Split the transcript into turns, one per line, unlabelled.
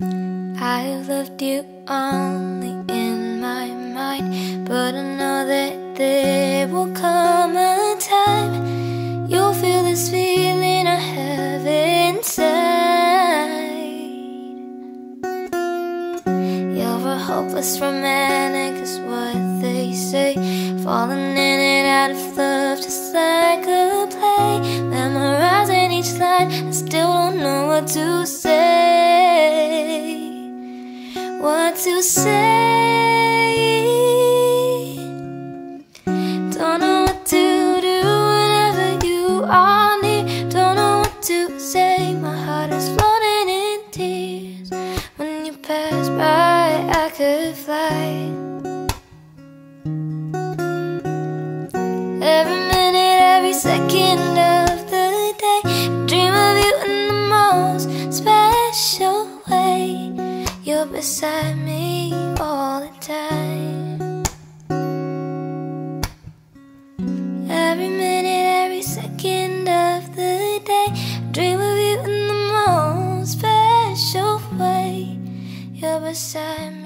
I've loved you only in my mind, but I know that there will come a time you'll feel this feeling I have inside. You're a hopeless romantic is what they say, falling in and out of love just like a play, memorizing each line, I still don't know what to say. What to say? Don't know what to do whenever you are near. Don't know what to say, my heart is floating in tears. When you pass by, I could fly. Every minute, every second of the day, I dream of you in the most special way. You're beside me all the time. Every minute, every second of the day, I dream of you in the most special way. You're beside me.